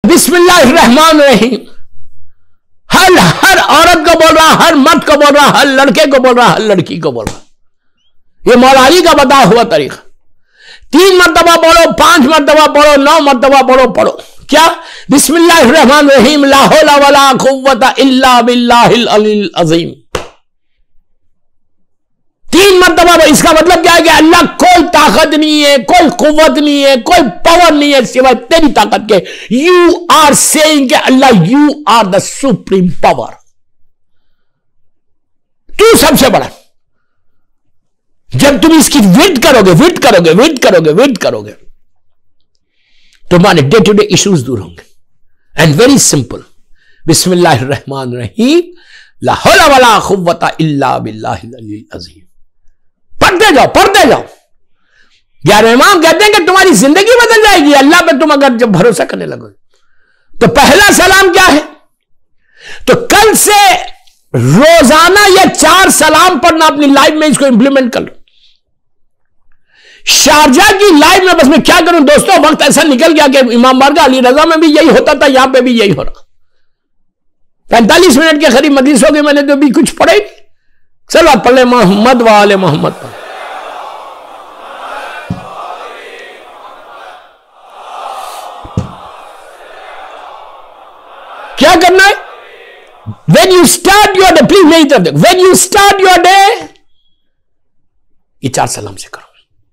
बिस्मिल्लाहिर्रहमानिर्रहीम हर औरत को बोल रहा, हर मर्द को बोल रहा, हर लड़के को बोल रहा, हर लड़की को बोल रहा। ये मौला अली का बताया हुआ तरीका। 3 मरतबा बोलो, 5 मरतबा बोलो, 9 मरतबा बोलो, पढ़ो क्या? बिस्मिल्लाहिर्रहमानिर्रहीम ला हौला वला कुव्वता इल्ला बिल्लाहिल अलील अज़ीम। 3 मरतबा। इसका मतलब क्या है कि अल्लाह कोई ताकत नहीं है, कोई कुव्वत नहीं है, कोई पावर नहीं है सिवाय तेरी ताकत के। You are saying Allah you are the supreme power, तू सबसे बड़ा। जब तुम इसकी विद करोगे तुम्हारे डे टू डे इश्यूज दूर होंगे। एंड वेरी सिंपल, बिस्मिल्लाहिर्रहमानिर्रहीम ला हौला वला कुव्वता इल्ला बिल्लाहिल अलील अज़ीम। पढ़ते जाओ। ग्यारह इमाम कहते हैं कि तुम्हारी जिंदगी बदल जाएगी अल्लाह पे तुम अगर जब भरोसा करने लगोगे। तो पहला सलाम क्या है? तो कल से रोजाना या 4 सलाम पढ़ना अपनी लाइफ में, इसको इंप्लीमेंट कर लो। शारजा की लाइफ में बस मैं क्या करूं दोस्तों, वक्त ऐसा निकल गया कि इमाम बारगाह अली रजा में भी यही होता था, यहां पे भी यही हो रहा। 45 मिनट के करीब मजलिस हो गई, मैंने तो अभी कुछ पढ़े। चलो आप पढ़ ले मोहम्मद वाले मोहम्मद पर। क्या करना है? When you start your day, please मेरी तरफ देखो, when you start your day, ये 4 सलाम से करो।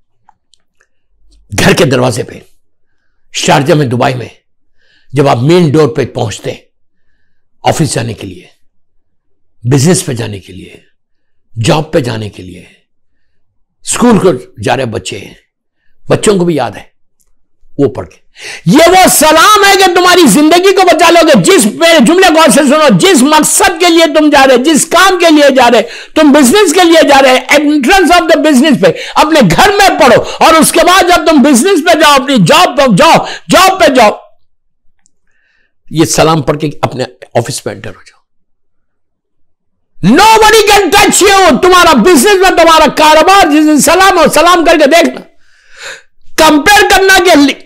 घर के दरवाजे पे, शारजा में, दुबई में, जब आप मेन डोर पे पहुंचते, ऑफिस जाने के लिए, बिजनेस पे जाने के लिए, जॉब पे जाने के लिए, स्कूल को जा रहे बच्चों को भी याद है, वो पढ़ के। ये वो सलाम है कि तुम्हारी जिंदगी को बचा लोगे। जिस जुमले गौर से सुनो, जिस मकसद के लिए तुम जा रहे, जिस काम के लिए जा रहे, तुम बिजनेस के लिए जा रहे, एंट्रेंस ऑफ द बिजनेस पे अपने घर में पढ़ो, और उसके बाद जब तुम बिजनेस पे जाओ, अपनी जॉब पे जाओ, ये सलाम पढ़ के अपने ऑफिस पे एंटर हो जाओ। Nobody can touch you। तुम्हारा बिजनेस में, तुम्हारा कारोबार, जिस दिन सलाम हो, सलाम करके देखना, कंपेयर करना कि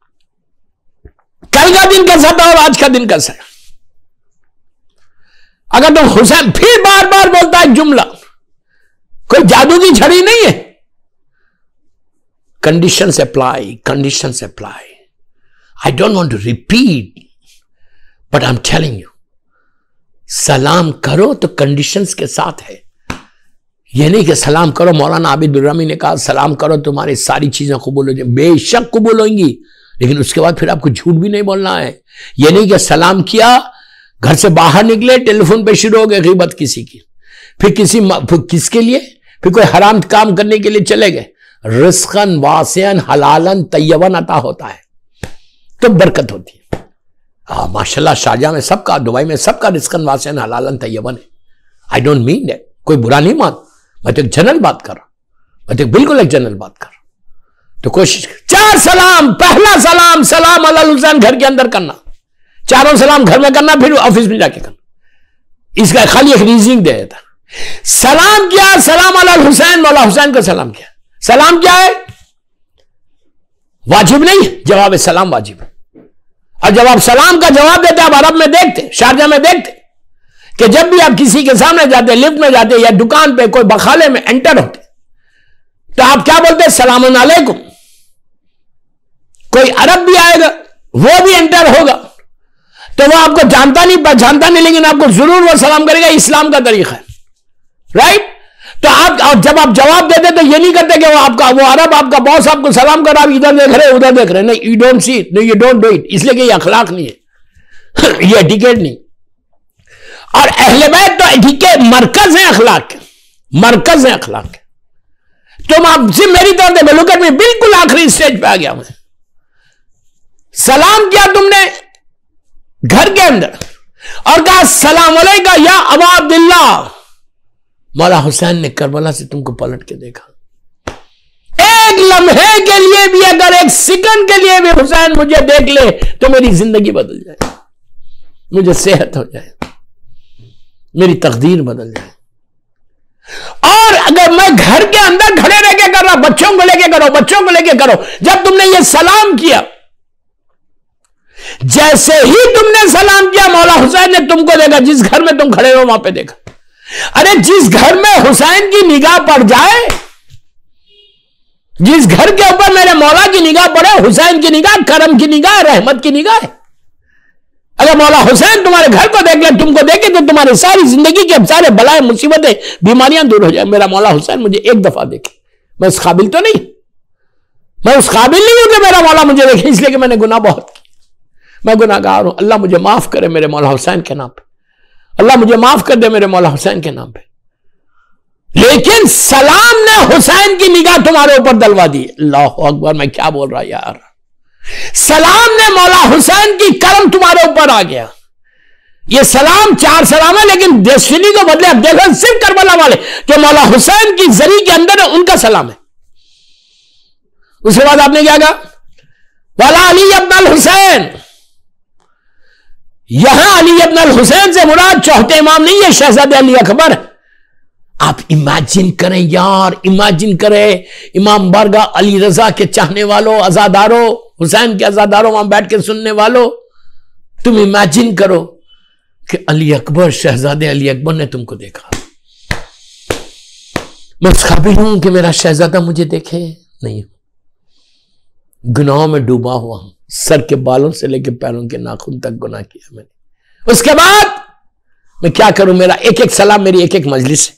कल का दिन कैसा था और आज का दिन कैसा है। अगर तुम हुसैन, फिर बार बार बोलता है जुमला, कोई जादू की छड़ी नहीं है। Conditions apply. I don't want to repeat, but I am telling you, सलाम करो तो कंडीशंस के साथ है। यह नहीं कि सलाम करो, मौलाना आबिद दुर्रामी ने कहा सलाम करो तुम्हारी सारी चीजें कबूल हो जाए। बेशक कबूल होंगी, लेकिन उसके बाद फिर आपको झूठ भी नहीं बोलना है। यह नहीं कि सलाम किया, घर से बाहर निकले, टेलीफोन पे शुरू हो गए गीबत किसी की, फिर किसके लिए, फिर कोई हराम काम करने के लिए चले गए। रिस्कन वासियन हलालन तय्यबन अता होता है तो बरकत होती है। माशाल्लाह शारजा में सबका, दुबई में सबका रिस्कन वासियन हलालन तय्यबन है। आई डोंट मीन दैट, कोई बुरा नहीं मान, मैं तो एक जनरल बात कर रहा हूं, मैं तो बिल्कुल एक जनरल बात कर रहा हूं। तो कोशिश 4 सलाम। पहला सलाम, सलाम अलल हुसैन घर के अंदर करना, 4 सलाम घर में करना, फिर ऑफिस में जाके करना। इसका खाली एक रीजनिंग दे देता। सलाम किया, सलाम अलल हुसैन, मौला हुसैन को सलाम किया। सलाम क्या है? वाजिब नहीं, जवाब सलाम वाजिब है। और जब आप सलाम का जवाब देते, आप अरब में देखते, शारजा में देखते कि जब भी आप किसी के सामने जाते, लिफ्ट में जाते या दुकान पे कोई बखाले में एंटर होते, तो आप क्या बोलते? सलामुन अलैकुम। कोई अरब भी आएगा, वो भी एंटर होगा, तो वो आपको जानता नहीं, पहचानता नहीं, लेकिन आपको जरूर वो सलाम करेगा। इस्लाम का तरीका है, राइट? तो आप, और जब आप जवाब देते तो ये नहीं करते कि वो अरब आपका बॉस आपको सलाम कर, आप इधर देख रहे, उधर देख रहे। नहीं, you don't see it, you don't do it, इसलिए कि ये अखलाक नहीं है, ये एटिकेट नहीं। और अहले बैत तो एटिकेट मरकज है अखलाक के, मरकज है अखलाक के। तुम आपसे मेरी तरफ देखो, लुक एट मी, बिल्कुल आखिरी स्टेज पे आ गया मैं। सलाम किया तुमने घर के अंदर और कहा सलाम अलैका या अबा अब्दुल्ला। मौला हुसैन ने करबला से तुमको पलट के देखा। एक लम्हे के लिए भी, अगर एक सेकंड के लिए भी हुसैन मुझे देख ले तो मेरी जिंदगी बदल जाए, मुझे सेहत हो जाए, मेरी तकदीर बदल जाए। और अगर मैं घर के अंदर खड़े रह के कर रहा, बच्चों को लेके करो, बच्चों को लेके करो। जब तुमने ये सलाम किया, जैसे ही तुमने सलाम किया मौला हुसैन ने तुमको देखा, जिस घर में तुम खड़े हो वहां पे देखा। अरे जिस घर में हुसैन की निगाह पड़ जाए, जिस घर के ऊपर मेरे मौला की निगाह पड़े, हुसैन की निगाह करम की निगाह, रहमत की निगाह है। अगर मौला हुसैन तुम्हारे घर को देख ले, तुमको देखे, तो तुम्हारी सारी जिंदगी के सारे बलाएं, मुसीबतें, बीमारियां दूर हो जाए। मेरा मौला हुसैन मुझे एक दफा देखे, मैं उस काबिल तो नहीं, मैं उस काबिल नहीं हूं कि मेरा मौला मुझे देखे, इसलिए कि मैंने गुनाह बहुत किया, मैं गुनाहगार हूं। अल्लाह मुझे माफ करे मेरे मौला हुसैन के नाम पे, अल्लाह मुझे माफ कर दे मेरे मौला हुसैन के नाम पे। लेकिन सलाम ने हुसैन की निगाह तुम्हारे ऊपर दलवा दी। अल्लाहु अकबर, मैं क्या बोल रहा यार। सलाम ने मौला हुसैन की करम तुम्हारे ऊपर आ गया। ये सलाम 4 सलाम है, लेकिन डेस्टिनी को बदले। अब देखो सिर्फ करबला वाले जो मौला हुसैन की जरी के अंदर है, उनका सलाम है। उसके बाद आपने क्या कहा, वाला अली अब्दुल हुसैन। यहां अली अब्दुल हुसैन से मुराद चौथे इमाम नहीं है, शहजादे अली अकबर। आप इमेजिन करें यार, इमेजिन करें, इमाम बारगाह अली रजा के चाहने वालों, अजादारों, हुसैन के अजादारों, वहां बैठ के सुनने वालों, तुम इमेजिन करो कि अली अकबर, शहजादे अली अकबर ने तुमको देखा। मैं उस काबिल हूं कि मेरा शहजादा मुझे देखे? नहीं, गुनाहों में डूबा हुआ हूं, सर के बालों से लेकर पैरों के नाखून तक गुनाह किया मैंने। उसके बाद मैं क्या करूं? मेरा एक एक सलाम, मेरी एक एक मजलिस है।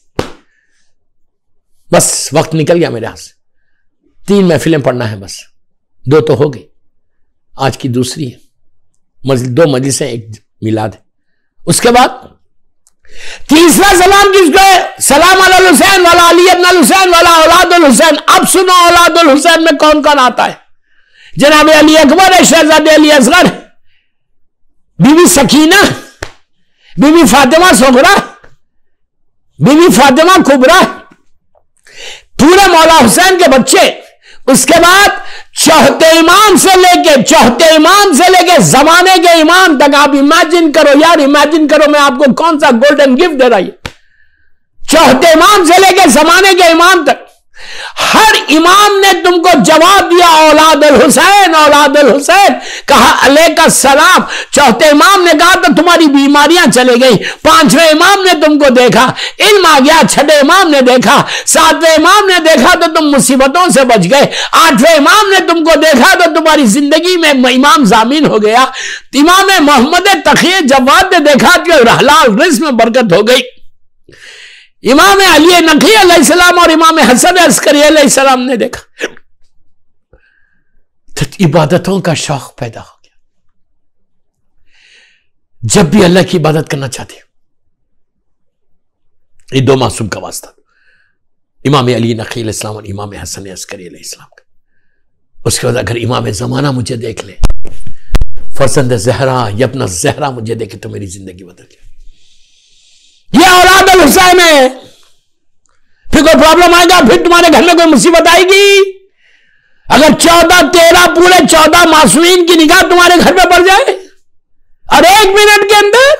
बस वक्त निकल गया मेरे हाथ से। 3 महफिलें पढ़ना है, बस 2 तो हो गई, आज की दूसरी है। 2 मजलिसें, 1 मिलाद है। उसके बाद तीसरा सलाम किसको है? सलाम अलल हुसैन वाला अली अब्दुल हुसैन वाला औलादुल हुसैन। अब सुनो, औलादुल हुसैन में कौन कौन आता है? जनाब अली अकबर है, शहजादे अली असगर, बीबी सकीना, बीबी फातिमा सुगरा, बीबी फातिमा कुबरा, पूरे मौला हुसैन के बच्चे। उसके बाद चौथे इमाम से लेके जमाने के इमाम तक। आप इमेजिन करो यार, इमेजिन करो, मैं आपको कौन सा गोल्डन गिफ्ट दे रहा हूं। चौथे इमाम से लेके जमाने के इमाम तक, हर इमाम ने तुमको जवाब दिया औलादुल हुसैन, औलादुल हुसैन। कहा अलैका सलाम। चौथे इमाम ने कहा तो तुम्हारी बीमारियां चली गई। 5वें इमाम ने तुमको देखा, इल्म आ गया। 6ठे इमाम ने देखा, 7वें इमाम ने देखा तो तुम मुसीबतों से बच गए। 8वें इमाम ने तुमको देखा तो तुम्हारी जिंदगी में इमाम जामीन हो गया। इमाम मोहम्मद तक़ी जवाद ने देखा कि हलाल रिज़्क़ में बरकत हो गई। इमाम अली नक़ी अलैहिस्सलाम और इमाम हसन अस्करी अलैहिस्सलाम ने देखा तो इबादतों का शौक पैदा हो गया। जब भी अल्लाह की इबादत करना चाहते हो, ये 2 मासूम का वास्ता, इमाम अली नक़ी अलैहिस्सलाम और इमाम हसन अस्करी अलैहिस्सलाम का। उसके बाद अगर इमाम ज़माना मुझे देख ले, फरजंद ज़हरा, यब्न ज़हरा मुझे देखे, तो मेरी जिंदगी बदल जाए। ये औलादुल हुसैन है। फिर कोई प्रॉब्लम आएगा, फिर तुम्हारे घर में कोई मुसीबत आएगी, अगर 14, 13 पूरे 14 मासूमीन की निगाह तुम्हारे घर में पड़ जाए और 1 मिनट के अंदर।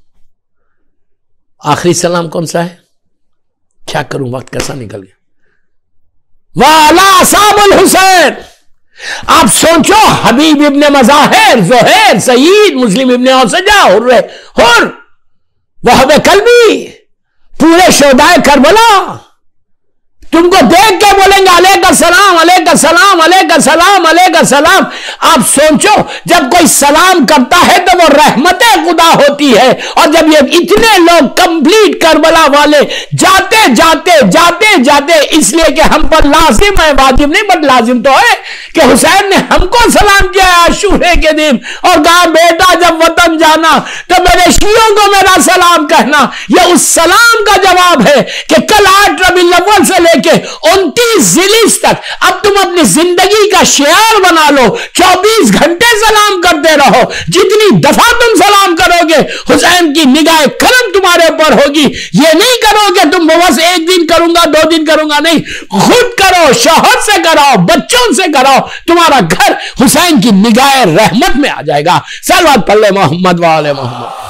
आखिरी सलाम कौन सा है? क्या करूं, वक्त कैसा निकल गया। वाला असाबुल हुसैन। आप सोचो, हबीब इब्ने मज़ाहिर, ज़ुहैर, सईद, मुस्लिम इब्ने औसजा, हुर, वहब कल्बी, पूरे शोदाए करबला तुमको देख के बोलेंगे अलैका सलाम, अलैका सलाम, अलैका सलाम, अलैका सलाम। आप सोचो, जब कोई सलाम करता है तो वो रहमते खुदा होती है। और जब ये इतने लोग कंप्लीट करबला वाले जाते जाते जाते जाते, इसलिए कि हम पर लाजिम है, वाजिब नहीं बट लाजिम तो है कि हुसैन ने हमको सलाम किया आशूरे के दिन और कहा बेटा जब वतन जाना तो मेरे शियों को मेरा सलाम कहना। यह उस सलाम का जवाब है कि कल 8 रबीउल अव्वल से लेके 29 ज़िलिज तक अब तुम अपनी जिंदगी का शियार बना लो। 24 घंटे सलाम करते रहो। जितनी दफा तुम सलाम करोगे हुसैन की निगाह करम तुम्हारे ऊपर होगी। ये नहीं करोगे तुम बस 1 दिन करूंगा 2 दिन करूंगा, नहीं, खुद करो, शौहर से कराओ, बच्चों से कराओ, तुम्हारा घर हुसैन की निगाह रहमत में आ जाएगा। सलवात पढ़ ले मोहम्मद वाले मोहम्मद।